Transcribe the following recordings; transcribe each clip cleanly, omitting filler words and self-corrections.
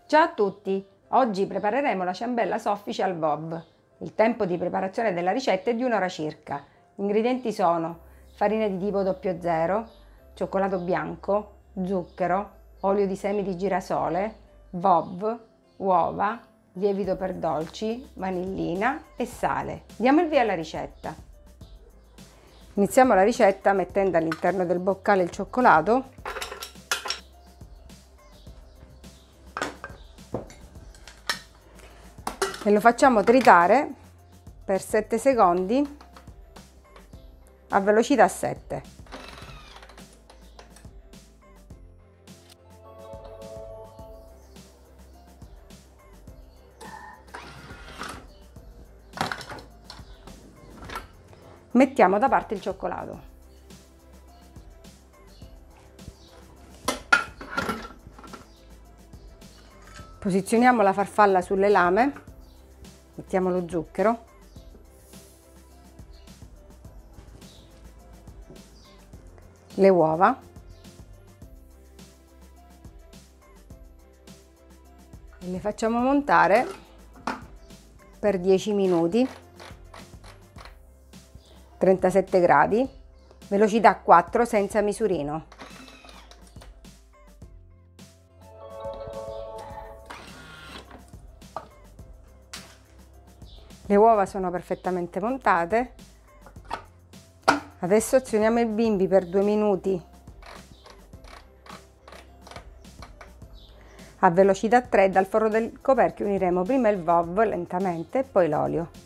Ciao a tutti! Oggi prepareremo la ciambella soffice al VOV. Il tempo di preparazione della ricetta è di un'ora circa. Gli ingredienti sono farina di tipo 00, cioccolato bianco, zucchero, olio di semi di girasole, VOV, uova, lievito per dolci, vanillina e sale. Diamo il via alla ricetta. Iniziamo la ricetta mettendo all'interno del boccale il cioccolato e lo facciamo tritare per 7 secondi a velocità 7. Mettiamo da parte il cioccolato. Posizioniamo la farfalla sulle lame. Mettiamo lo zucchero, le uova e le facciamo montare per 10 minuti, 37 gradi, velocità 4 senza misurino. Le uova sono perfettamente montate. Adesso azioniamo il bimbi per 2 minuti a velocità 3. Dal forro del coperchio uniremo prima il VOV lentamente e poi l'olio.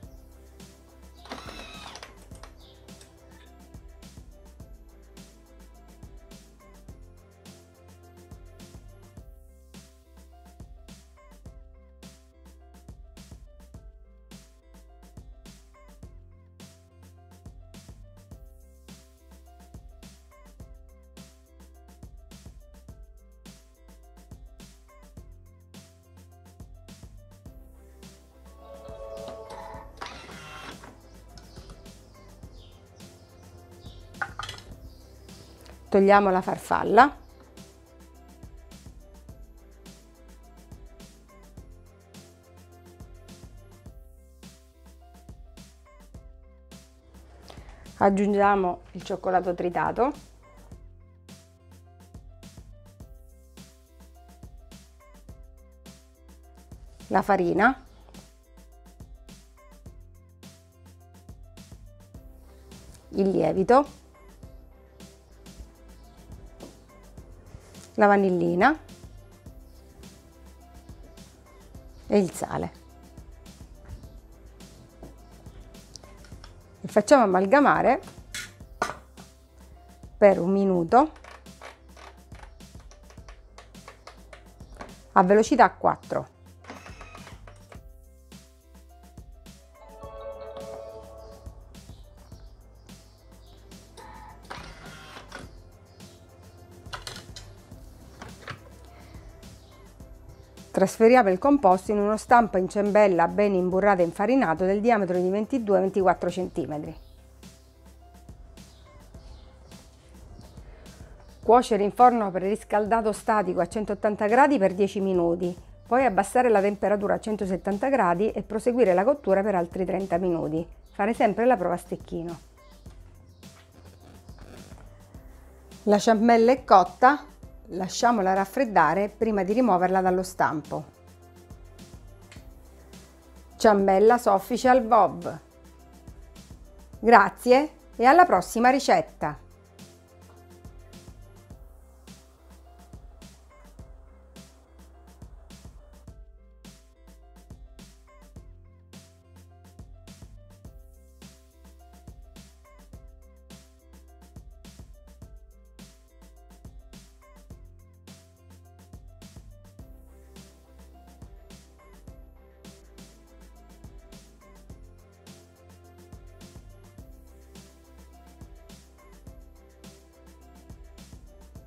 Togliamo la farfalla. Aggiungiamo il cioccolato tritato. La farina. Il lievito. La vanillina e il sale e facciamo amalgamare per 1 minuto a velocità 4. Trasferiamo il composto in uno stampo in ciambella ben imburrato e infarinato del diametro di 22-24 cm. Cuocere in forno preriscaldato statico a 180 gradi per 10 minuti, poi abbassare la temperatura a 170 gradi e proseguire la cottura per altri 30 minuti. Fare sempre la prova a stecchino. La ciambella è cotta. Lasciamola raffreddare prima di rimuoverla dallo stampo. Ciambella soffice al VOV. Grazie e alla prossima ricetta!